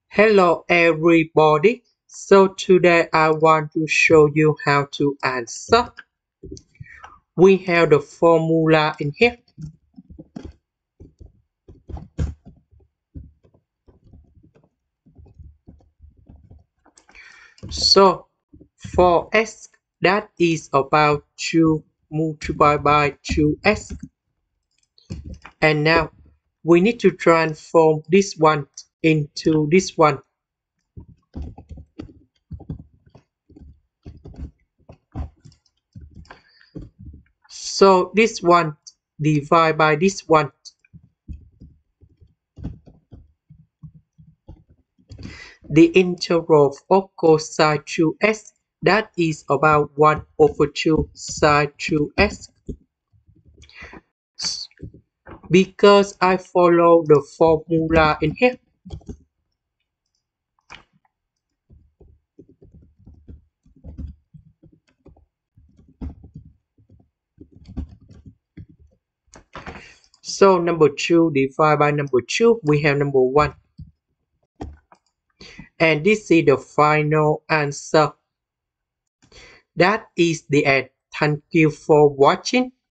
Hello everybody. So today I want to show you how to answer. We have the formula in here. So for x, that is about 2 multiplied by 2x. And now we need to transform this one into this one. So this one divided by this one. The integral of cosine 2x, that is about 1 over 2 sine 2x. Because I follow the formula in here. So number 2 divided by number 2, we have number 1. And this is the final answer. That is the end. Thank you for watching.